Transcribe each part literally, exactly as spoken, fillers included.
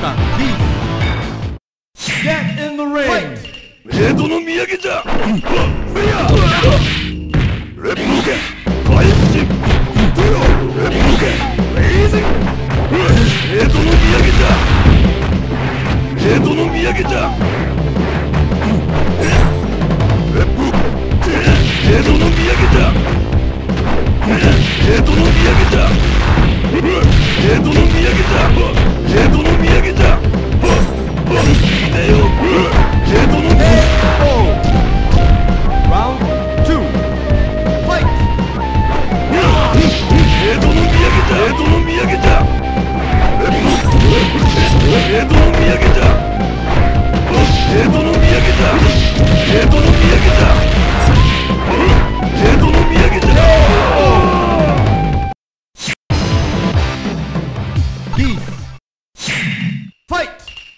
か Get in the ring! 江戸の土産じゃ。フェアレップケファイブジントヨレップケレイジン江戸の土産じゃ。江戸の土産じゃ。レップ江戸の土産じゃ。江戸の土産じゃ。江戸の土産じゃ。江戸の土産じゃ。えよ江戸の土産。 Round two. Fight! 江戸の土産じゃ。江戸の土産じゃ。江戸の土産じゃ。江戸の土産じゃ。江戸の土産じゃ。江戸の土産じゃ。江戸の土産じゃ。 Peace! Fight!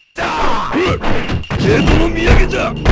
江戸の土産じゃ。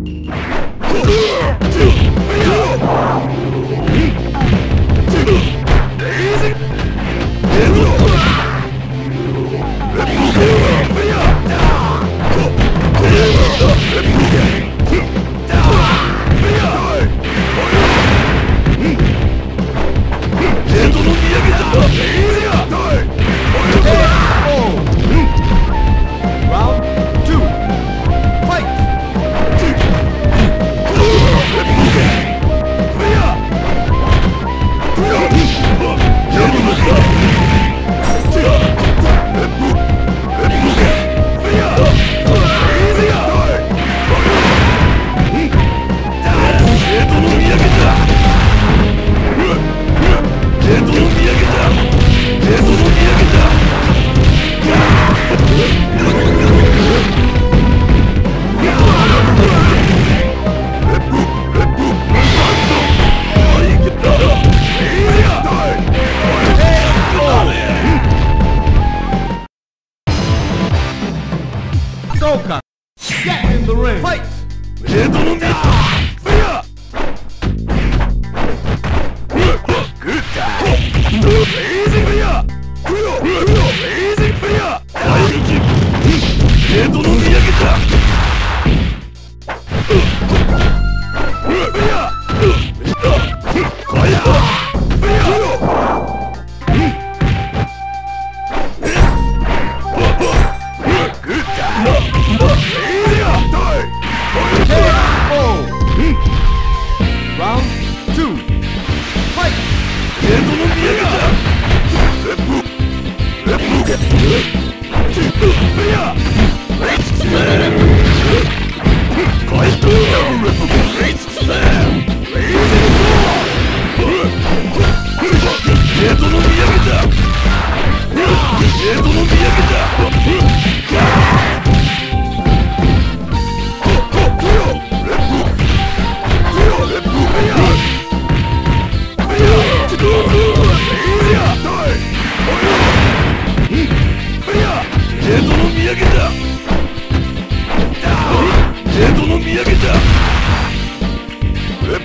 Round two. Fight! そうか Get in the ring! Fight! 江戸の土産フェアグッダレイジングフェアフヨフヨレイジングフェア大人気江戸の土産じゃフェアファイヤーフェアグッダ Round two. Fight! 江戸の土産じゃレップレップフェアレイジスラムファイトレップレイジスラムレイジ江戸の土産じゃ江戸の土産じゃ江戸の土産じゃ江戸の土産じゃ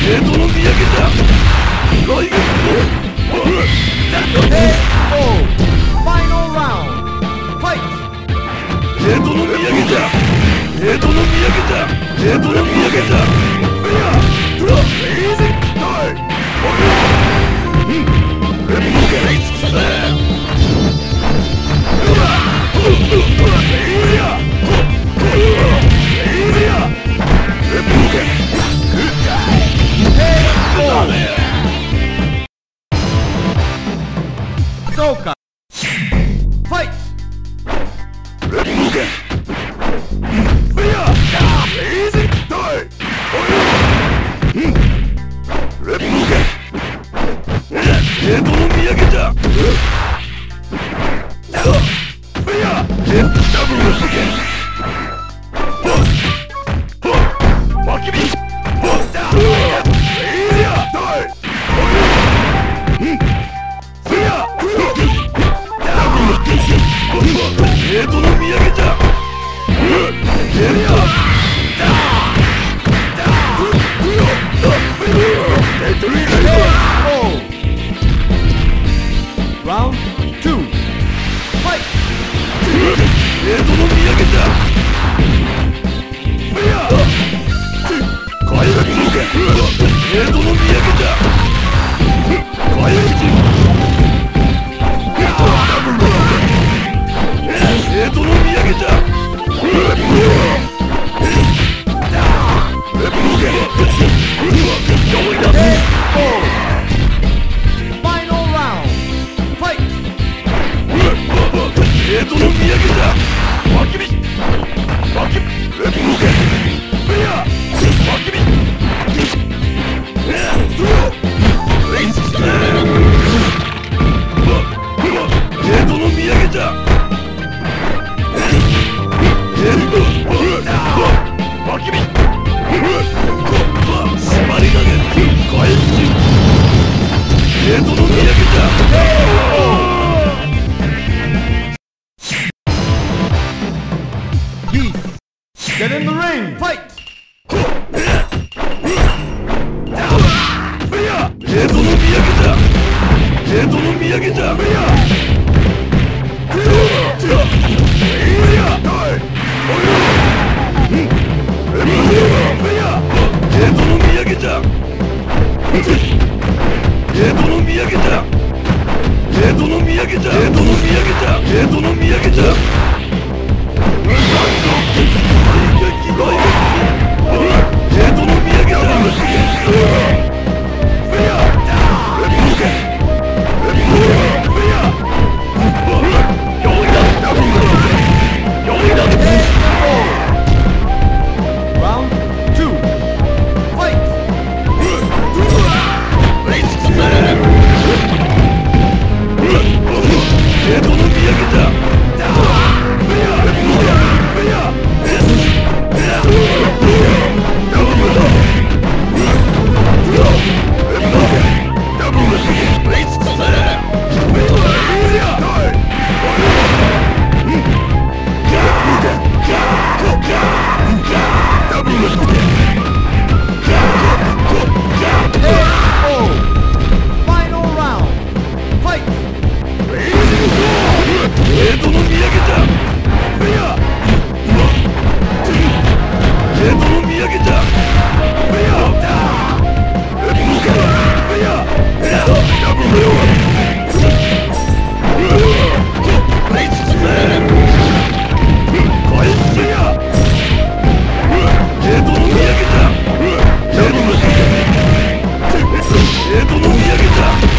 江戸の土産だ。来月の Final round. Fight. 江戸の土産だ。江戸の土産だ。江戸の土産だ。いや、うわ、イージータイム。うん、レモンがいつだ。うわ、うわ、いいや、いいや、レモンが、グッダイ。 Soka. Fight. レモンが、いや、イージータイム。うん、レモンが、江戸の土産だ。いや、え、ダブルの事件。バキビ。いや、だい。うん。いや、ダブルの事件。江戸の土産だ。いや、 Round two. Fight. 江戸の土産だ。いや、帰れるのか。江戸の土産だ。帰れる。ダブルだ。江戸の土産だ。 Final round. Fight. 江戸の土産だ。バキビ。バキビ。レモンが。いや、バキビ。レイスだ。江戸の土産だ。バキビ。縛りだね。返し。江戸の土産だ。 Get in the ring! Fight! いや、江戸の土産だ。江戸の土産だ。いや、いや、だい。うん。いや、江戸の土産だ。江戸の土産だ。江戸の土産だ。江戸の土産だ。江戸の土産だ。 Round two. Fight! 江戸の土産だ。 Final round. Fight! 江戸の土産だ。いや、江戸の土産だ。いや、いや、ダブルよ。レイスだ。返すや。江戸の土産だ。ダブルだ。江戸の土産だ。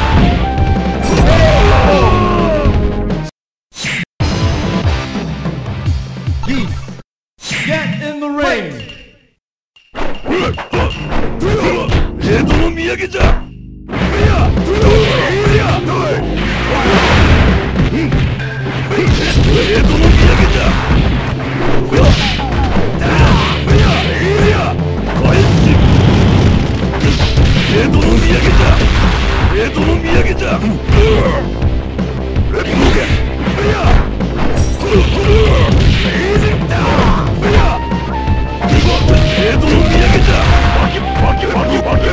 Get in the ring! 江戸の土産だ。いや、いや、江戸の土産だ。いや、いや、返し。江戸の土産だ。江戸の土産だ。レモンが。いや、江戸の土産だ。バキバキバキバキ。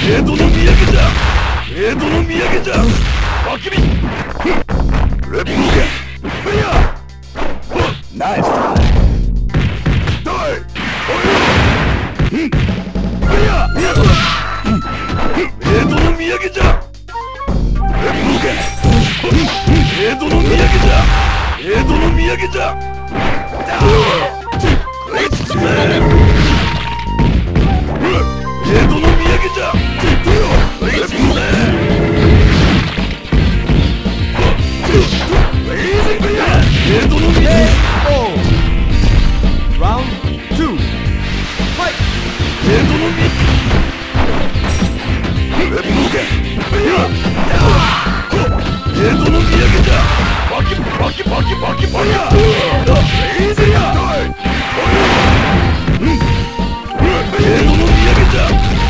江戸の土産だ。江戸の土産だ。バキビレップフェアナイスダイフェア江戸の土産だ。レップ江戸の土産だ。江戸の土産だ。レッツゴー江戸の土産だ。レッツゴー江戸の土産。 ラウンドツー、ファイト。 江戸の土産。レッツゴー江戸の土産だ。バキバキバキバキバキエイジーや。江戸の土産だ。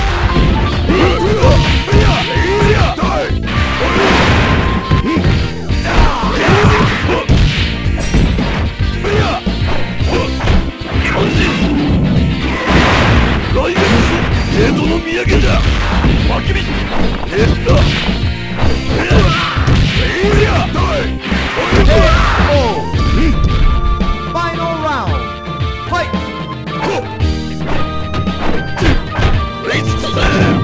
江戸の土産だ。バキビえっと Final round, fight! Let's slam!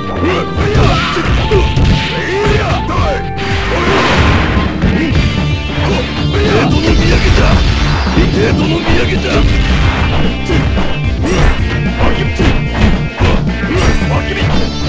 江戸の土産だ。江戸の土産だ。バキビバキビ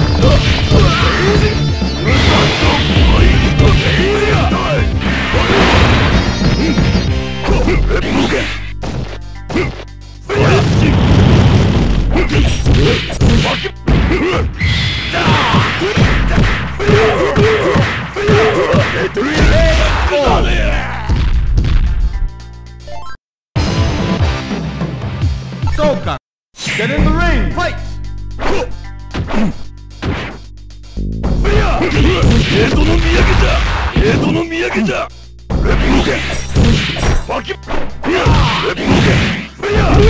Soka, get in the ring, fight! 江戸の土産だ。江戸の土産だ。レップケバキレップケフェア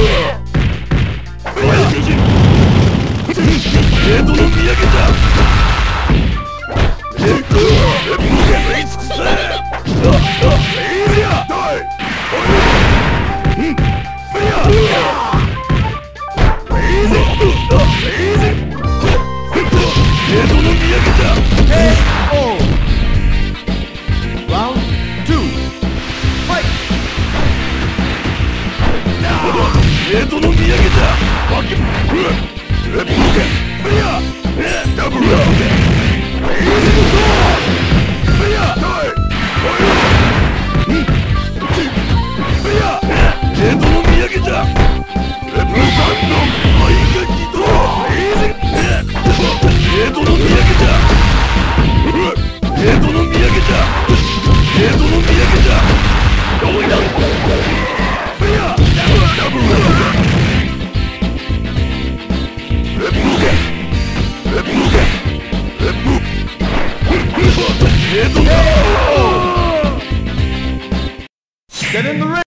江戸の土産だ。レップケレイツセエイリアダイフェアエイジエイジ江戸の土産だ。 Round two, fight! 江戸の土産だ。バキレップケフェアダブルレップケエイジフェアダイフェア江戸の土産だ。レップケの愛が起動エイジ江戸の土産だ。江戸の土産だ。江戸の土産だ。どうだ。フェアダブルレップケレップケレップケレップ江戸だ。 Get in the ring!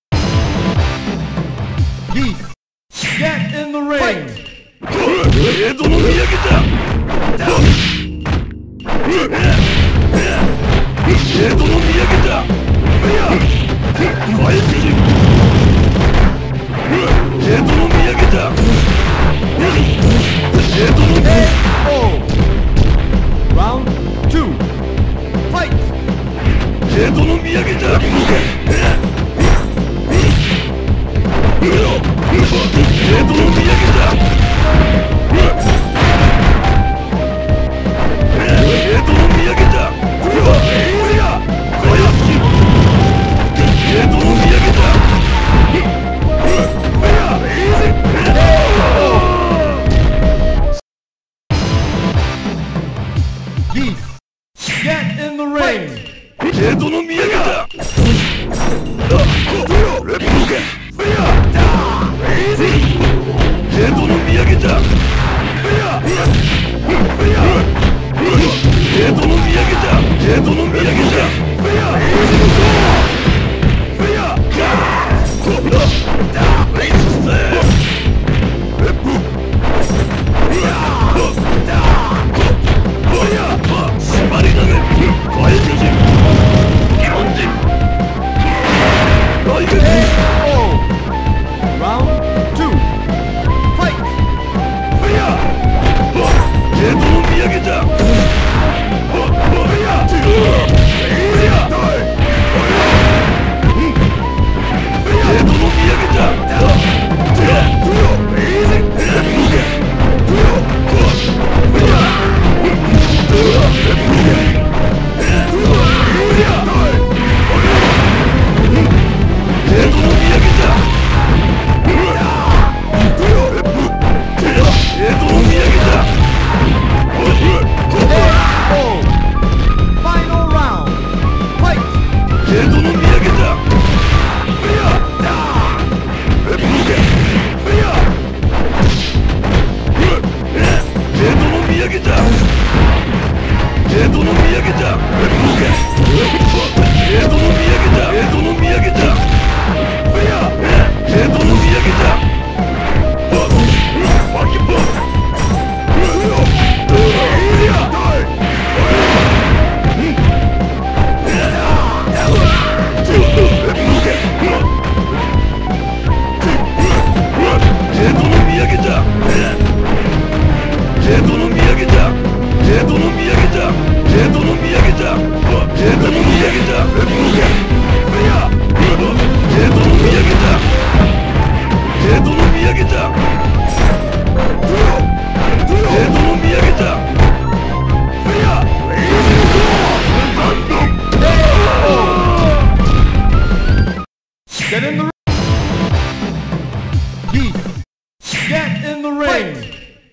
Geese, get in the ring! 江戸の土産だ。江戸の土産だ。フェアファイティング江戸の土産だ。江戸の土産 Round two, fight! 江戸の土産だ。江戸の土産だ。江戸の土産だ。江戸の土産だ。 Geese, get in the ring! 江戸の土産だ。レップケフェアエイジ江戸の土産だ。フェアフェア江戸の土産だ。江戸の土産だ。フェアエイジフェアレイズステレップフェア Get in the ring. Geese. Get in the ring.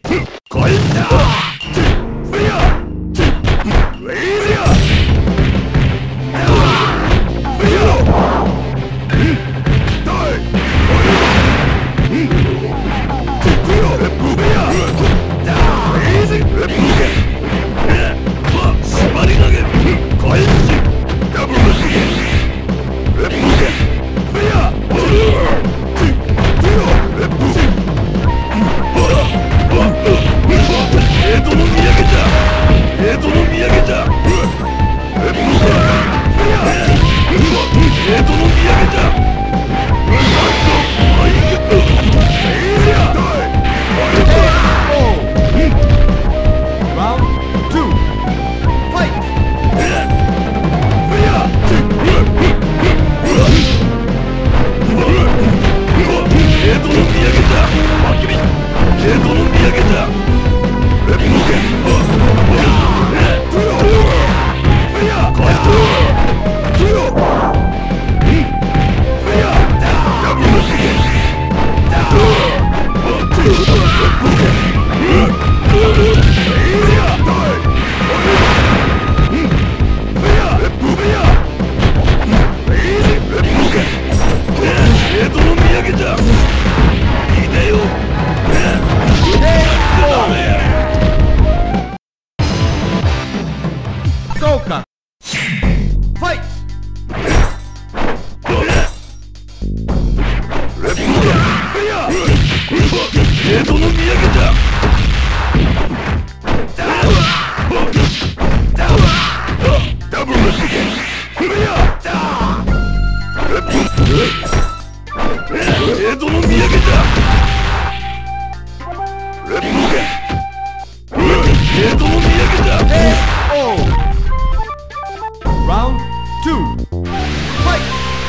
Soka. Fight. Round two. Fight.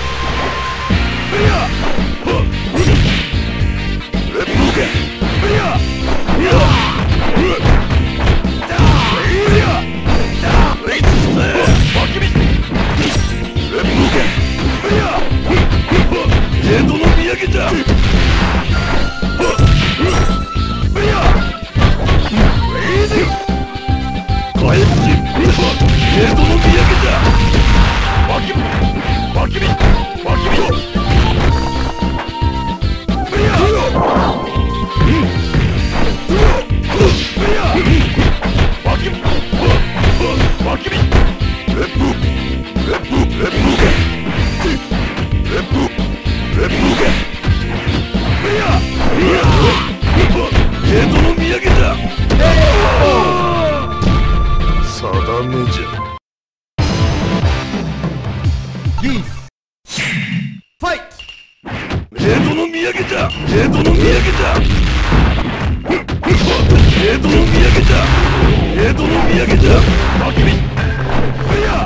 Geese. Fight. 江戸の土産だ。江戸の土産だ。江戸の土産だ。江戸江戸の土産だ。負けびふや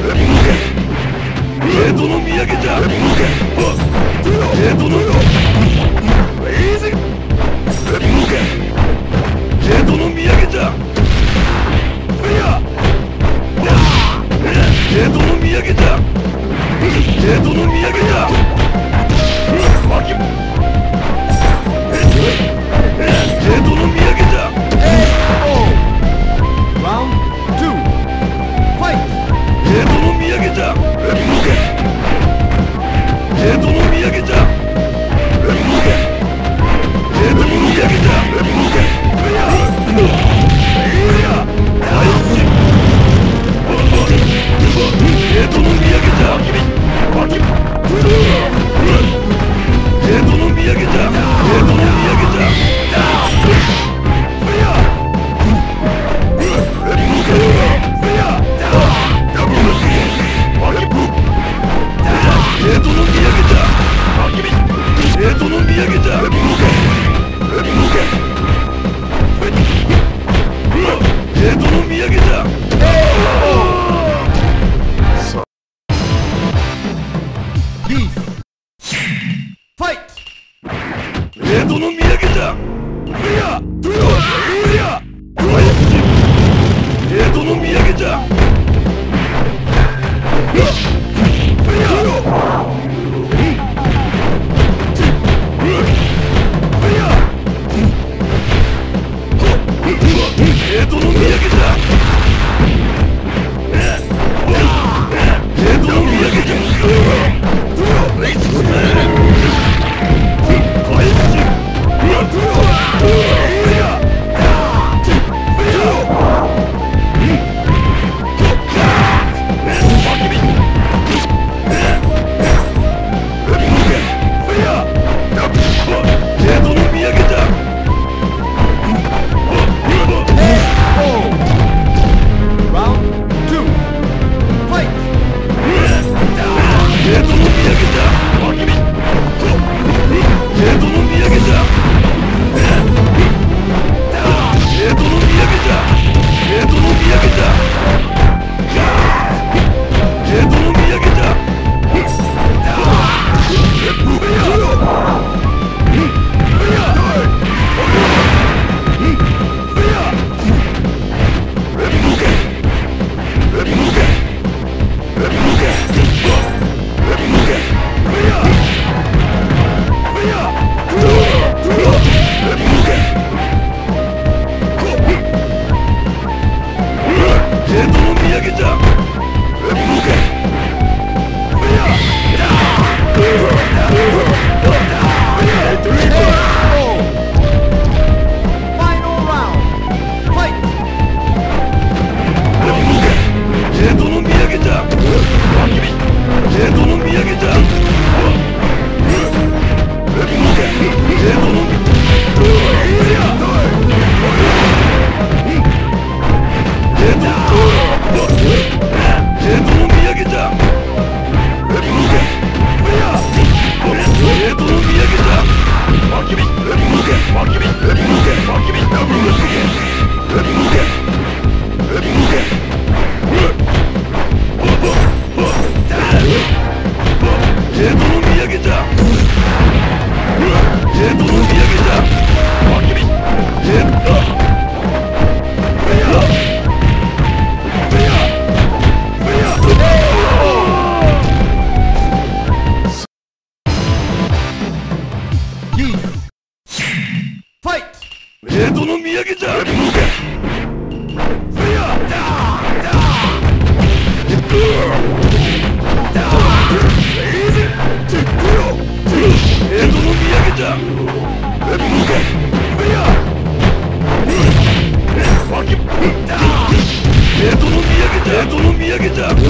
江戸の土産だ。江戸のいいぜ江戸の土産だ。ふや江戸の土産だ。江戸の土産だ。負け江戸の土産だ。 Round two. Fight. 江戸の土産だ。江戸の土産だ。江戸の土産だ。江戸の土産だ。